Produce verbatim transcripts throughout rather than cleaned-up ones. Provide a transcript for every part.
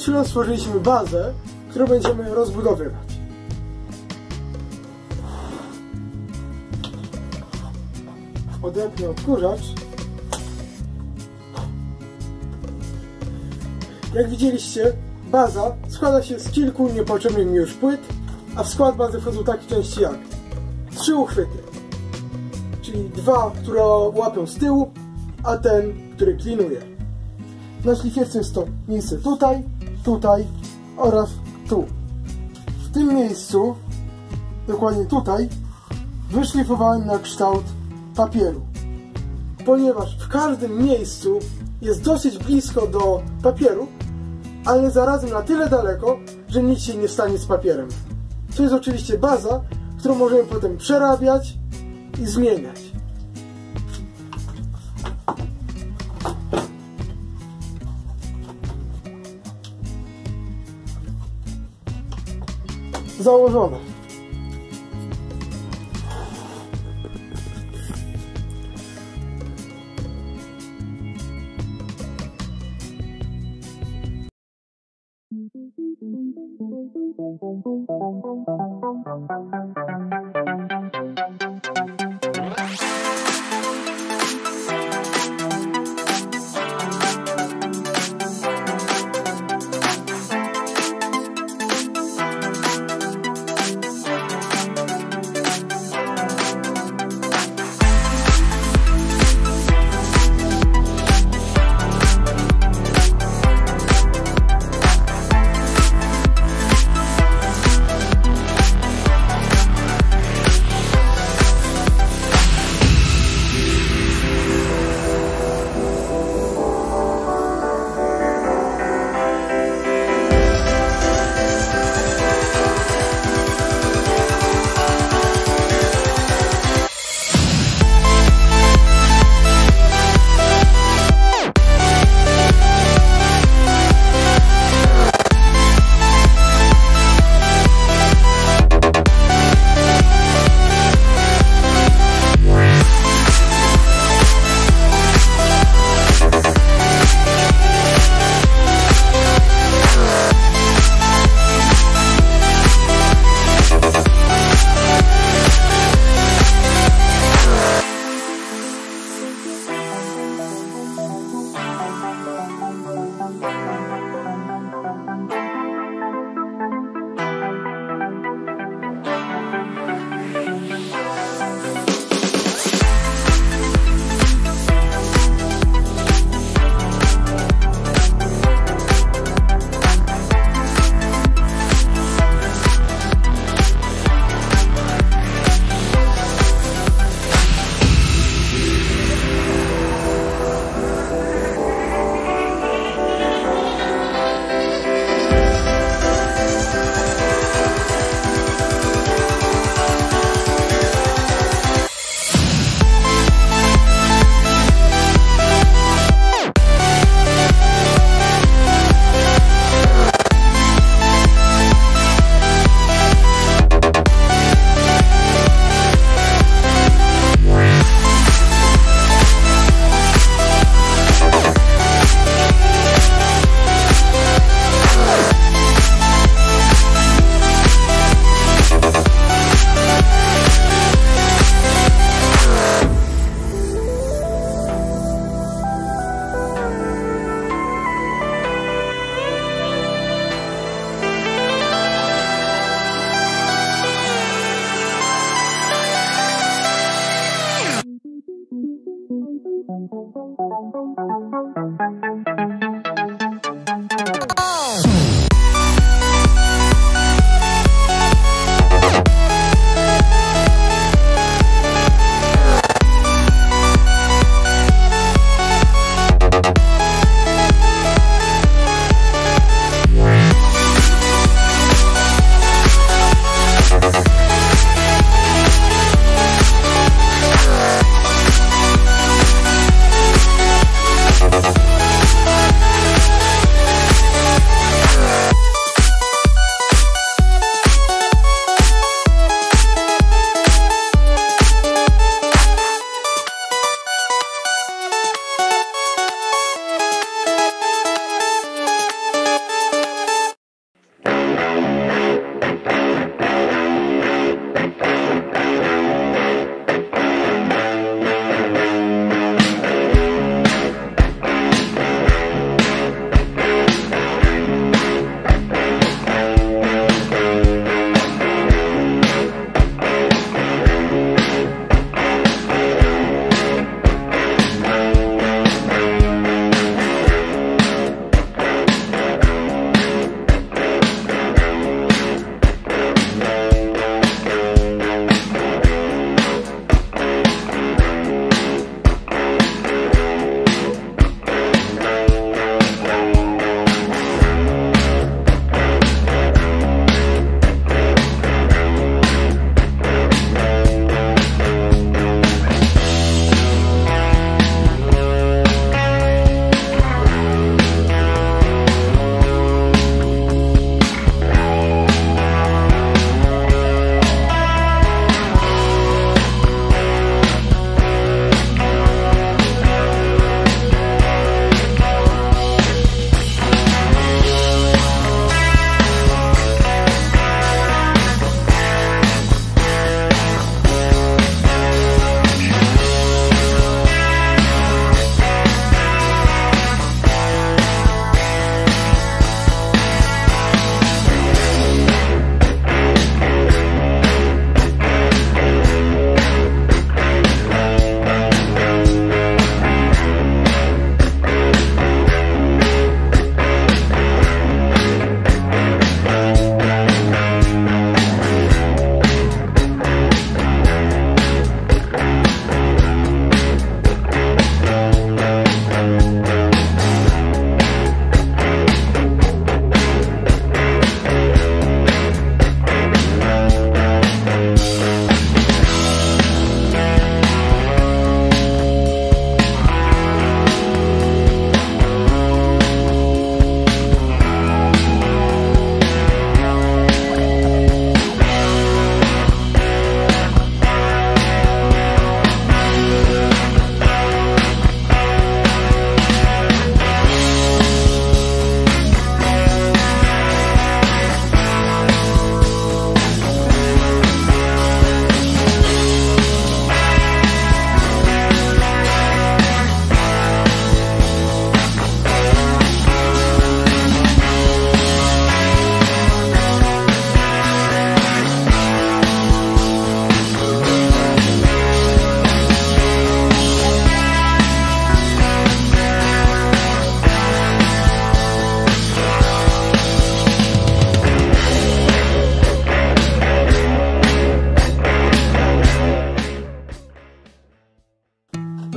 chwilą stworzyliśmy bazę, którą będziemy rozbudowywać. Odepnę odkurzacz. Jak widzieliście, baza składa się z kilku niepotrzebnych mi już płyt, a w skład bazy wchodzą takie części jak trzy uchwyty, czyli dwa, które łapią z tyłu, a ten, który klinuje. Na szlifierce jest to miejsce tutaj, tutaj oraz tu. W tym miejscu, dokładnie tutaj, wyszlifowałem na kształt papieru, ponieważ w każdym miejscu jest dosyć blisko do papieru, ale zarazem na tyle daleko, że nic się nie stanie z papierem. To jest oczywiście baza, którą możemy potem przerabiać i zmieniać. Założone.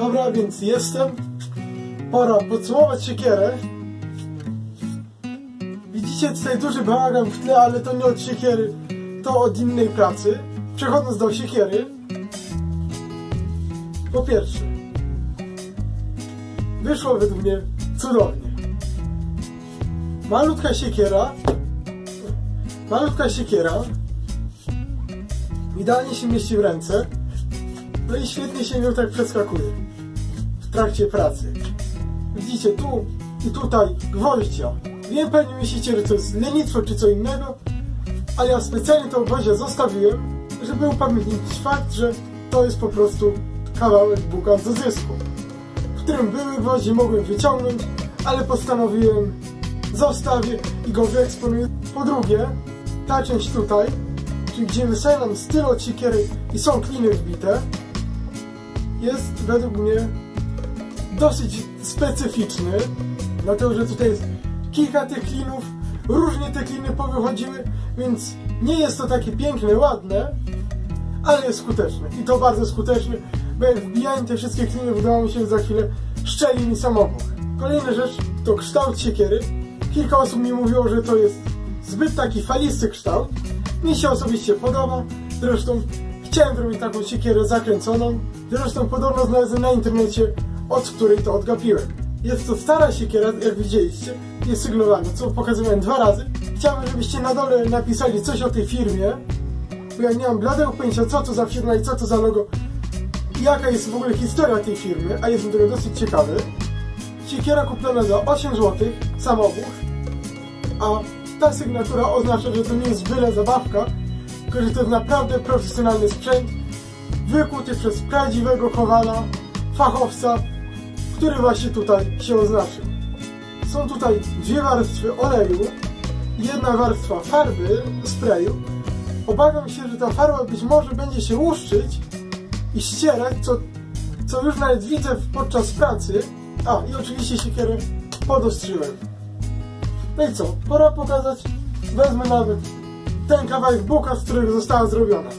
Dobra, więc jestem. Pora podsumować siekierę. Widzicie tutaj duży bałagan w tle, ale to nie od siekiery, to od innej pracy. Przechodząc do siekiery. Po pierwsze, wyszło według mnie cudownie. Malutka siekiera. Malutka siekiera. Idealnie się mieści w ręce. No i świetnie się nią tak przeskakuje w trakcie pracy. Widzicie, tu i tutaj gwoździa. Wiem, pewnie myślicie, że to jest lenistwo czy co innego, ale ja specjalnie to gwoździa zostawiłem, żeby upamiętnić fakt, że to jest po prostu kawałek buka do zysku, w którym były gwoździe, mogłem wyciągnąć, ale postanowiłem zostawię i go wyeksponuję. Po drugie, ta część tutaj, czyli gdzie wystaje nam styl od siekiery i są kliny wbite, jest według mnie dosyć specyficzny, dlatego że tutaj jest kilka tych klinów, różnie te kliny powychodziły, więc nie jest to takie piękne, ładne, ale jest skuteczne i to bardzo skuteczne, bo jak wbijałem te wszystkie kliny, udało mi się za chwilę szczelić mi samochód. Kolejna rzecz to kształt siekiery. Kilka osób mi mówiło, że to jest zbyt taki falisty kształt. Mi się osobiście podoba, zresztą chciałem zrobić taką siekierę zakręconą, zresztą podobno znalazłem na internecie, od której to odgapiłem. Jest to stara siekiera, jak widzieliście, jest sygnowana, co pokazywałem dwa razy. Chciałbym, żebyście na dole napisali coś o tej firmie, bo ja nie mam bladego pojęcia, co to za firma i co to za logo i jaka jest w ogóle historia tej firmy, a jestem tego dosyć ciekawy. Siekiera kupiona za osiem złotych, samochód, a ta sygnatura oznacza, że to nie jest byle zabawka, tylko że to jest naprawdę profesjonalny sprzęt, wykuty przez prawdziwego kowala, fachowca, który właśnie tutaj się oznaczył. Są tutaj dwie warstwy oleju, jedna warstwa farby, sprayu. Obawiam się, że ta farba być może będzie się łuszczyć i ścierać, co, co już nawet widzę podczas pracy. A, i oczywiście siekierę podostrzyłem. No i co? Pora pokazać, wezmę nawet ten kawałek buka, z którego została zrobiona.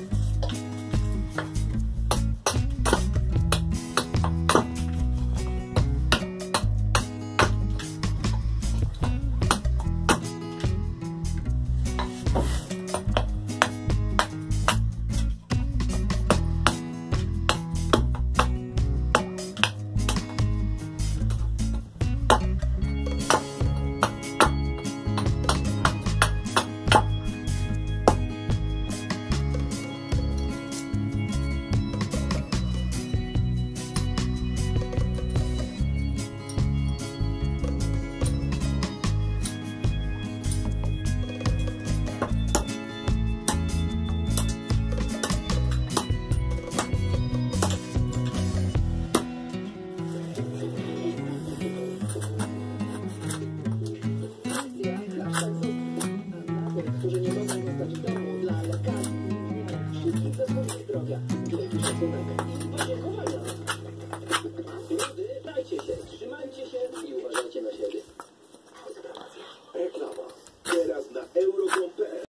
Którzy nie mogą zostać w domu dla lekarzy i wszystkich zespołów zdrowia. Wielki szacunek i podziękowania. Ludy, dajcie się, trzymajcie się i uważajcie na siebie. Reklama. Teraz na euro kropka pe el.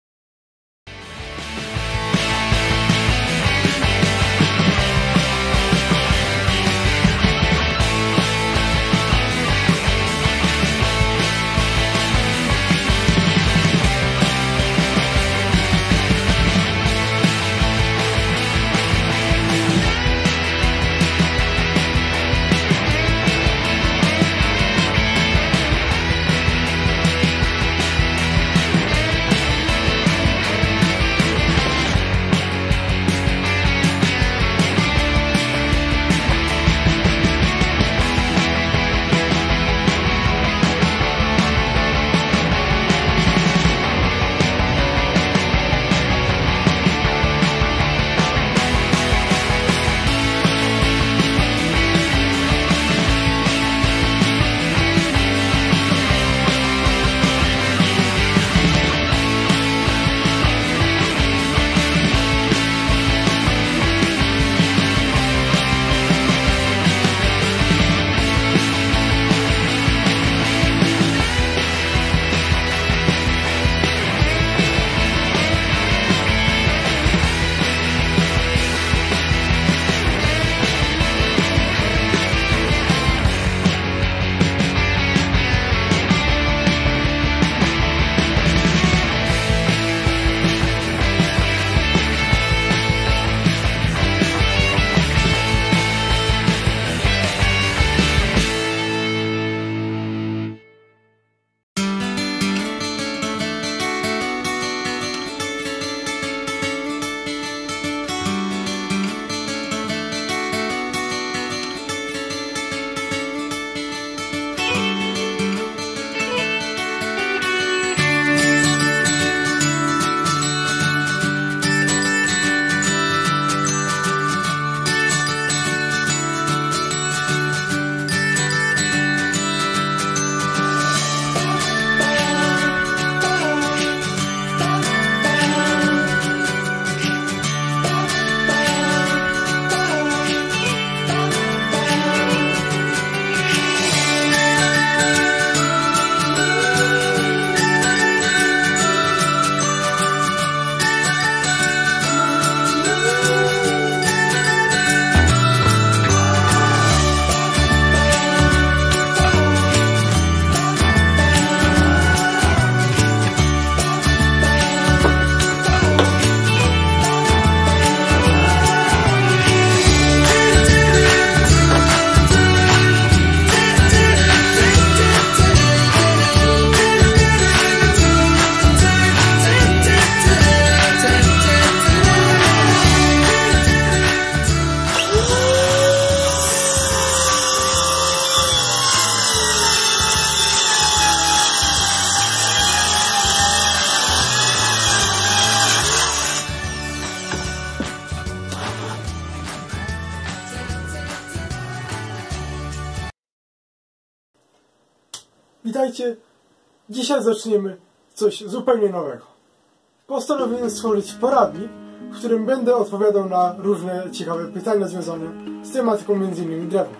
Witajcie! Dzisiaj zaczniemy coś zupełnie nowego. Postanowiłem stworzyć poradnik, w którym będę odpowiadał na różne ciekawe pytania związane z tematyką między innymi drewna.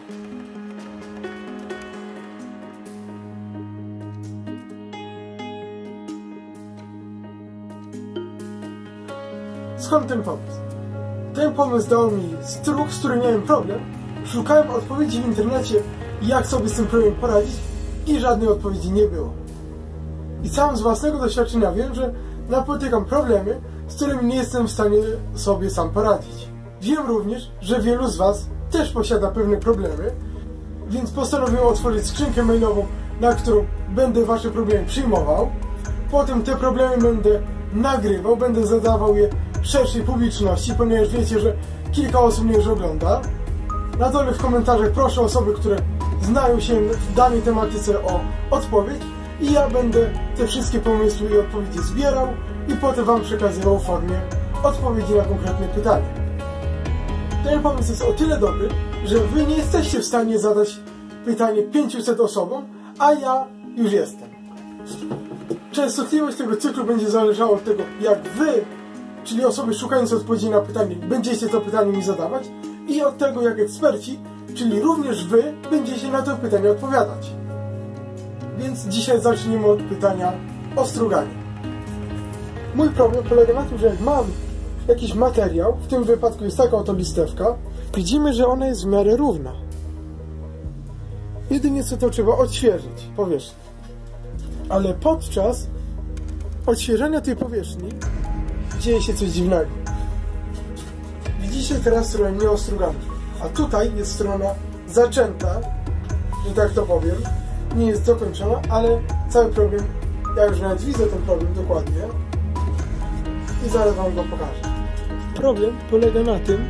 Skąd ten pomysł? Ten pomysł dał mi struk, z którym miałem problem. Szukałem odpowiedzi w internecie, jak sobie z tym problemem poradzić, i żadnej odpowiedzi nie było. I sam z własnego doświadczenia wiem, że napotykam problemy, z którymi nie jestem w stanie sobie sam poradzić. Wiem również, że wielu z Was też posiada pewne problemy, więc postanowiłem otworzyć skrzynkę mailową, na którą będę Wasze problemy przyjmował. Potem te problemy będę nagrywał, będę zadawał je szerszej publiczności, ponieważ wiecie, że kilka osób mnie już ogląda. Na dole w komentarzach proszę osoby, które znają się w danej tematyce, o odpowiedź i ja będę te wszystkie pomysły i odpowiedzi zbierał i potem Wam przekazywał w formie odpowiedzi na konkretne pytanie. Ten pomysł jest o tyle dobry, że Wy nie jesteście w stanie zadać pytanie pięciuset osobom, a ja już jestem. Częstotliwość tego cyklu będzie zależała od tego, jak Wy, czyli osoby szukające odpowiedzi na pytanie, będziecie to pytanie mi zadawać, i od tego, jak eksperci, czyli również Wy, będziecie na to pytanie odpowiadać. Więc dzisiaj zaczniemy od pytania o struganie. Mój problem polega na tym, że jak mam jakiś materiał, w tym wypadku jest taka oto listewka, widzimy, że ona jest w miarę równa. Jedynie co to trzeba odświeżyć powierzchnię. Ale podczas odświeżania tej powierzchni dzieje się coś dziwnego. Widzicie teraz stronę nieostruganą, a tutaj jest strona zaczęta, że tak to powiem, nie jest dokończona, ale cały problem, ja już nawet widzę ten problem dokładnie i zaraz Wam go pokażę. Problem polega na tym,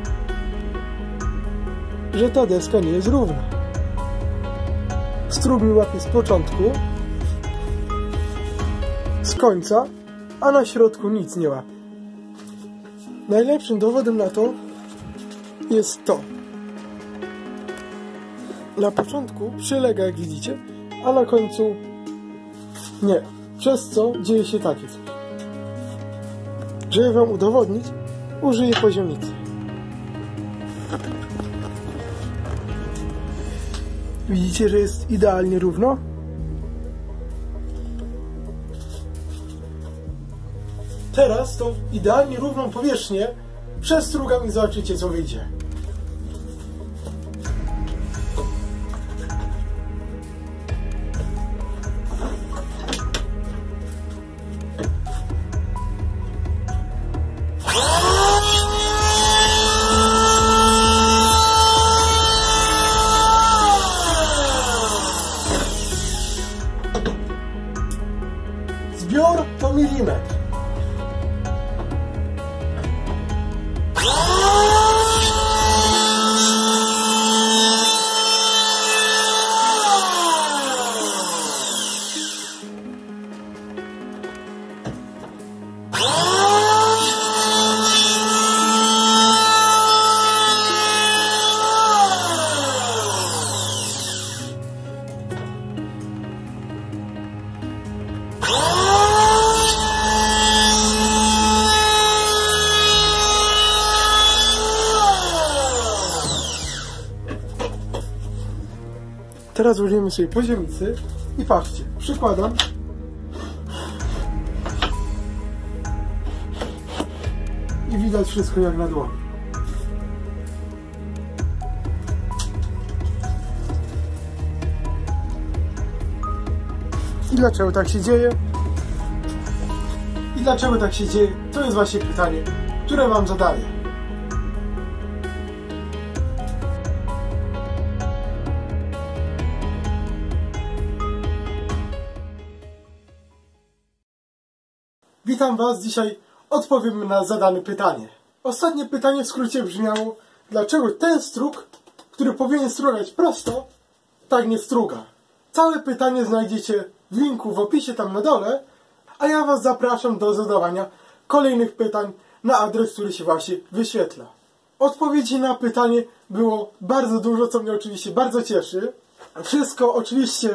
że ta deska nie jest równa. Strug mi łapie z początku, z końca, a na środku nic nie łapie. Najlepszym dowodem na to jest to. Na początku przylega, jak widzicie, a na końcu nie. Przez co dzieje się takie coś. Żeby Wam udowodnić, użyję poziomicy. Widzicie, że jest idealnie równo? Teraz tą idealnie równą powierzchnię przestrugam i zobaczycie, co wyjdzie. Zbiór to milimetr. Teraz użyjemy sobie poziomicy i patrzcie, przykładam i widać wszystko jak na dłoni. I dlaczego tak się dzieje? I dlaczego tak się dzieje? To jest właśnie pytanie, które Wam zadaję. Witam Was, dzisiaj odpowiem na zadane pytanie. Ostatnie pytanie w skrócie brzmiało, dlaczego ten strug, który powinien strugać prosto, tak nie struga. Całe pytanie znajdziecie w linku w opisie tam na dole, a ja Was zapraszam do zadawania kolejnych pytań na adres, który się właśnie wyświetla. Odpowiedzi na pytanie było bardzo dużo, co mnie oczywiście bardzo cieszy. Wszystko oczywiście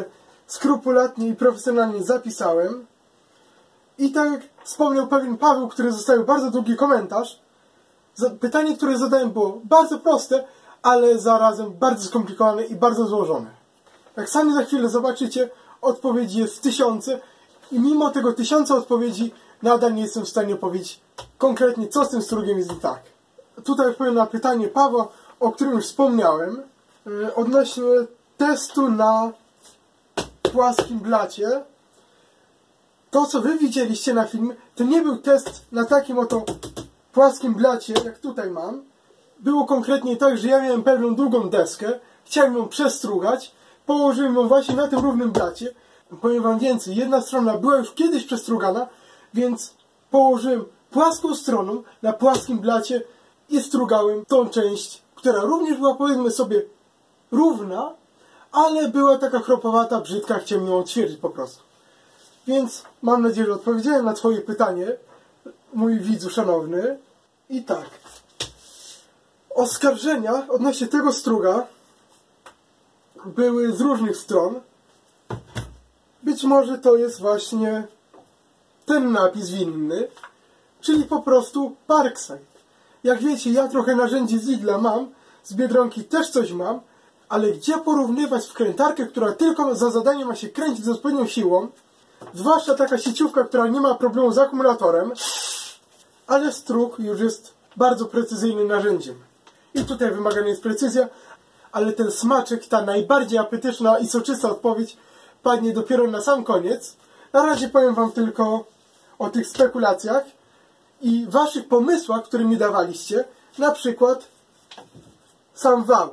skrupulatnie i profesjonalnie zapisałem. I tak jak wspomniał pewien Paweł, który zostawił bardzo długi komentarz, pytanie, które zadałem, było bardzo proste, ale zarazem bardzo skomplikowane i bardzo złożone. Jak sami za chwilę zobaczycie, odpowiedzi jest tysiące i mimo tego tysiąca odpowiedzi nadal nie jestem w stanie powiedzieć konkretnie, co z tym strugiem jest nie tak. Tutaj odpowiem na pytanie Pawła, o którym już wspomniałem, yy, odnośnie testu na płaskim blacie. To, co wy widzieliście na filmie, to nie był test na takim oto płaskim blacie, jak tutaj mam. Było konkretnie tak, że ja miałem pewną długą deskę, chciałem ją przestrugać, położyłem ją właśnie na tym równym blacie. Powiem wam więcej, jedna strona była już kiedyś przestrugana, więc położyłem płaską stroną na płaskim blacie i strugałem tą część, która również była, powiedzmy sobie, równa, ale była taka chropowata, brzydka, chciałem ją odświeżyć po prostu. Więc mam nadzieję, że odpowiedziałem na twoje pytanie, mój widzu szanowny. I tak. Oskarżenia odnośnie tego struga były z różnych stron. Być może to jest właśnie ten napis winny, czyli po prostu Parkside. Jak wiecie, ja trochę narzędzi z Lidla mam, z Biedronki też coś mam, ale gdzie porównywać wkrętarkę, która tylko za zadanie ma się kręcić z odpowiednią siłą, zwłaszcza taka sieciówka, która nie ma problemu z akumulatorem, ale strug już jest bardzo precyzyjnym narzędziem. I tutaj wymagana jest precyzja, ale ten smaczek, ta najbardziej apetyczna i soczysta odpowiedź padnie dopiero na sam koniec. Na razie powiem wam tylko o tych spekulacjach i waszych pomysłach, które mi dawaliście, na przykład sam wał.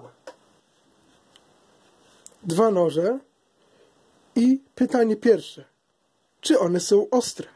Dwa noże i pytanie pierwsze. Czy one są ostre?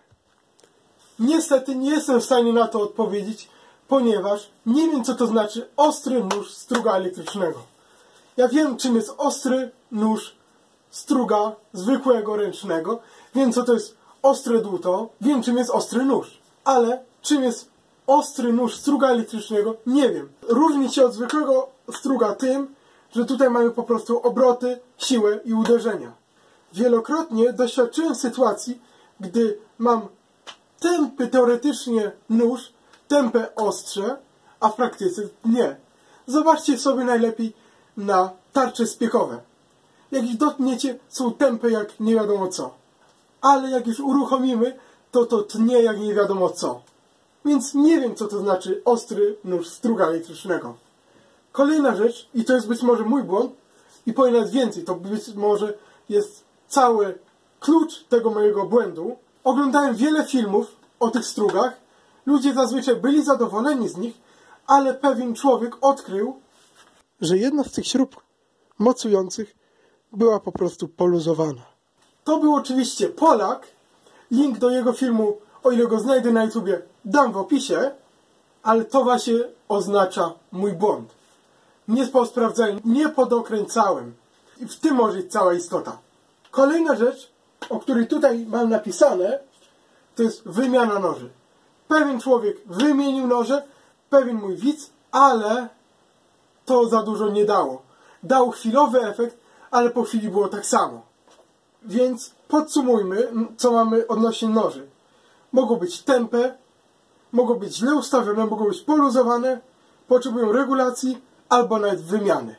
Niestety nie jestem w stanie na to odpowiedzieć, ponieważ nie wiem, co to znaczy ostry nóż struga elektrycznego. Ja wiem, czym jest ostry nóż struga zwykłego ręcznego, wiem, co to jest ostre dłuto, wiem, czym jest ostry nóż, ale czym jest ostry nóż struga elektrycznego, nie wiem. Różni się od zwykłego struga tym, że tutaj mamy po prostu obroty, siłę i uderzenia. Wielokrotnie doświadczyłem sytuacji, gdy mam tępy teoretycznie nóż, tępe ostrze, a w praktyce nie. Zobaczcie sobie najlepiej na tarcze spiekowe. Jak ich dotkniecie, są tępe jak nie wiadomo co. Ale jak już uruchomimy, to to tnie jak nie wiadomo co. Więc nie wiem, co to znaczy ostry nóż struga elektrycznego. Kolejna rzecz, i to jest być może mój błąd, i powiem nawet więcej, to być może jest cały klucz tego mojego błędu. Oglądałem wiele filmów o tych strugach. Ludzie zazwyczaj byli zadowoleni z nich, ale pewien człowiek odkrył, że jedna z tych śrub mocujących była po prostu poluzowana. To był oczywiście Polak. Link do jego filmu, o ile go znajdę na YouTubie, dam w opisie, ale to właśnie oznacza mój błąd. Nie posprawdzałem, nie podokręcałem. I w tym może być cała istota. Kolejna rzecz, o której tutaj mam napisane, to jest wymiana noży. Pewien człowiek wymienił noże, pewien mój widz, ale to za dużo nie dało. Dał chwilowy efekt, ale po chwili było tak samo. Więc podsumujmy, co mamy odnośnie noży. Mogą być tępe, mogą być źle ustawione, mogą być poluzowane, potrzebują regulacji albo nawet wymiany.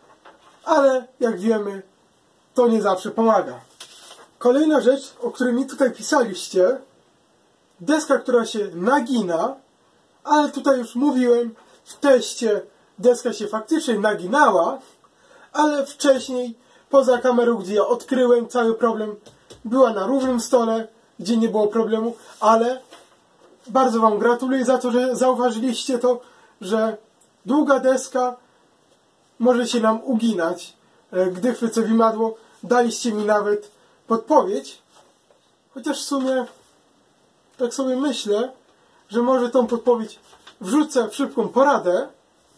Ale jak wiemy, to nie zawsze pomaga. Kolejna rzecz, o której mi tutaj pisaliście, deska, która się nagina, ale tutaj już mówiłem, w teście deska się faktycznie naginała, ale wcześniej, poza kamerą, gdzie ja odkryłem cały problem, była na równym stole, gdzie nie było problemu, ale bardzo wam gratuluję za to, że zauważyliście to, że długa deska może się nam uginać. Gdy chwycę wimadło, daliście mi nawet podpowiedź, chociaż w sumie tak sobie myślę, że może tą podpowiedź wrzucę w szybką poradę,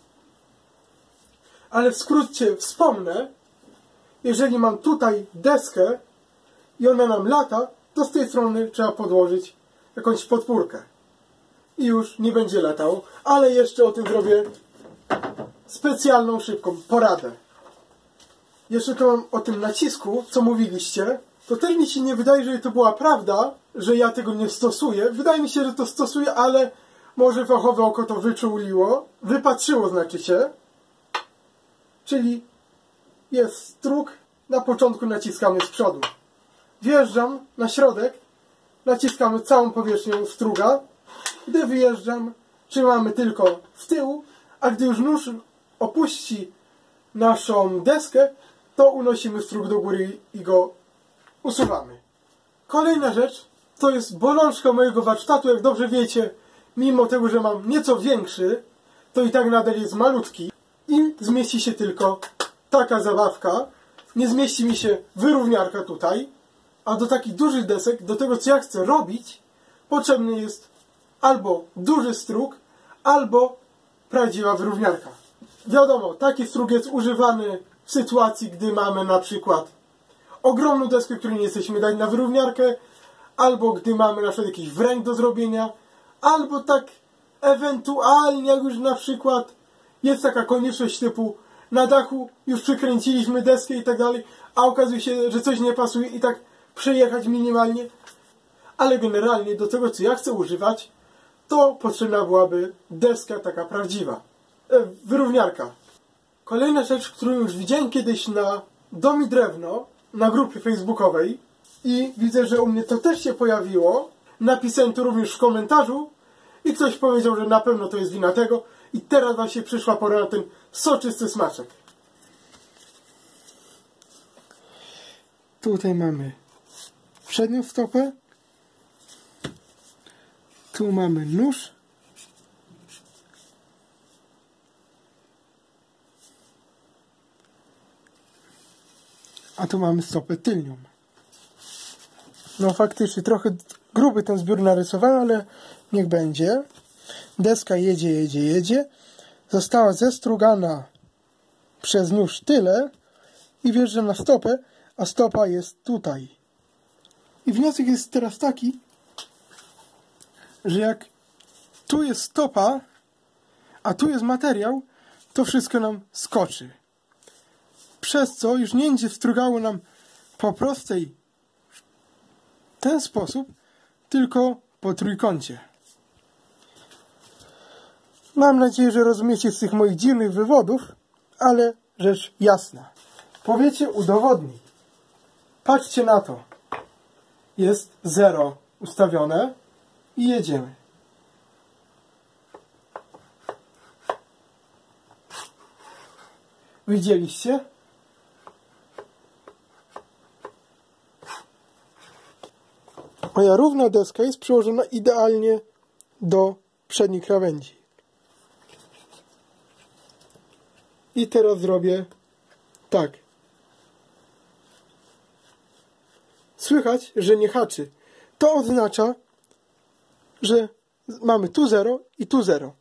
ale w skrócie wspomnę, jeżeli mam tutaj deskę i ona nam lata, to z tej strony trzeba podłożyć jakąś podpórkę. I już nie będzie latał, ale jeszcze o tym zrobię specjalną, szybką poradę. jeszcze to mam o tym nacisku, co mówiliście. To też mi się nie wydaje, że to była prawda, że ja tego nie stosuję. Wydaje mi się, że to stosuję, ale może fachowe oko to wyczuliło. Wypatrzyło znaczy się. Czyli jest struk, na początku naciskamy z przodu. Wjeżdżam na środek, naciskamy całą powierzchnią struga. Gdy wyjeżdżam, trzymamy tylko z tyłu, a gdy już nóż opuści naszą deskę, to unosimy strug do góry i go usuwamy. Kolejna rzecz, to jest bolączka mojego warsztatu, jak dobrze wiecie, mimo tego, że mam nieco większy, to i tak nadal jest malutki i zmieści się tylko taka zabawka. Nie zmieści mi się wyrówniarka tutaj, a do takich dużych desek, do tego co ja chcę robić, potrzebny jest albo duży strug, albo prawdziwa wyrówniarka. Wiadomo, taki strug jest używany w sytuacji, gdy mamy na przykład ogromną deskę, której nie jesteśmy dać na wyrówniarkę, albo gdy mamy na przykład jakiś wręk do zrobienia, albo tak ewentualnie, jak już na przykład jest taka konieczność typu na dachu już przykręciliśmy deskę i tak dalej, a okazuje się, że coś nie pasuje i tak przejechać minimalnie. Ale generalnie do tego, co ja chcę używać, to potrzebna byłaby deska taka prawdziwa. E, wyrówniarka. Kolejna rzecz, którą już widziałem kiedyś na Dom i Drewno, na grupie facebookowej i widzę, że u mnie to też się pojawiło. Napisałem to również w komentarzu i ktoś powiedział, że na pewno to jest wina tego i teraz właśnie przyszła pora na ten soczysty smaczek. Tutaj mamy przednią stopę. Tu mamy nóż. A tu mamy stopę tylnią. No faktycznie trochę gruby ten zbiór narysowałem, ale niech będzie. Deska jedzie, jedzie, jedzie. Została zestrugana przez nóż tyle i wjeżdżam na stopę, a stopa jest tutaj. I wniosek jest teraz taki, że jak tu jest stopa, a tu jest materiał, to wszystko nam skoczy. Przez co już nie będzie strugało nam po prostej w ten sposób, tylko po trójkącie. Mam nadzieję, że rozumiecie z tych moich dziwnych wywodów, ale rzecz jasna. Powiecie, udowodnij. Patrzcie na to. Jest zero ustawione i jedziemy. Widzieliście? Moja równa deska jest przyłożona idealnie do przedniej krawędzi. I teraz zrobię tak. Słychać, że nie haczy. To oznacza, że mamy tu zero i tu zero.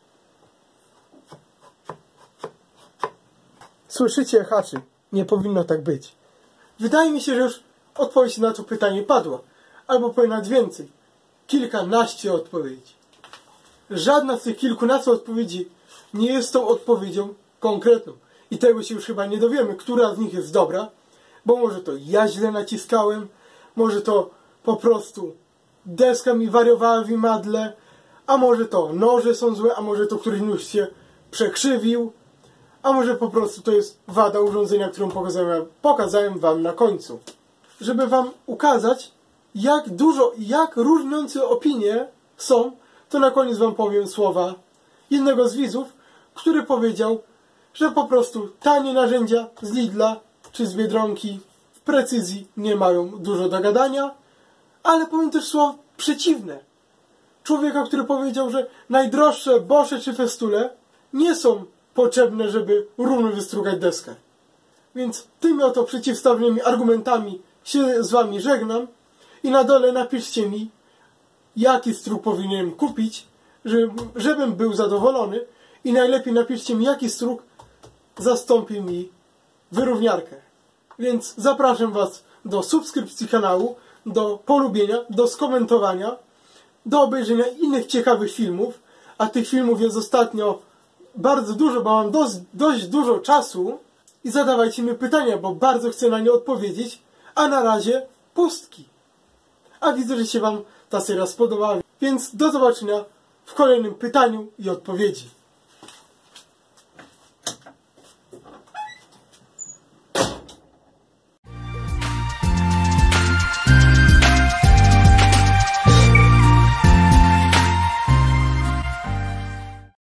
Słyszycie, haczy. Nie powinno tak być. Wydaje mi się, że już odpowiedź na to pytanie padła. Albo powiem nawet więcej. Kilkanaście odpowiedzi. Żadna z tych kilkunastu odpowiedzi nie jest tą odpowiedzią konkretną. I tego się już chyba nie dowiemy, która z nich jest dobra. Bo może to ja źle naciskałem, może to po prostu deska mi wariowała w imadle, a może to noże są złe, a może to któryś nóż się przekrzywił, a może po prostu to jest wada urządzenia, którą pokazałem, pokazałem wam na końcu. Żeby wam ukazać, jak dużo i jak różniące opinie są, to na koniec wam powiem słowa jednego z widzów, który powiedział, że po prostu tanie narzędzia z Lidla czy z Biedronki w precyzji nie mają dużo do gadania, ale powiem też słowa przeciwne. Człowieka, który powiedział, że najdroższe Bosze czy Festule nie są potrzebne, żeby równo wystrugać deskę. Więc tymi oto przeciwstawionymi argumentami się z wami żegnam i na dole napiszcie mi, jaki strug powinienem kupić, żebym był zadowolony i najlepiej napiszcie mi, jaki strug zastąpi mi wyrówniarkę. Więc zapraszam was do subskrypcji kanału, do polubienia, do skomentowania, do obejrzenia innych ciekawych filmów, a tych filmów jest ostatnio bardzo dużo, bo mam dość, dość dużo czasu i zadawajcie mi pytania, bo bardzo chcę na nie odpowiedzieć, a na razie pustki. A widzę, że się wam ta seria spodobała, więc do zobaczenia w kolejnym pytaniu i odpowiedzi.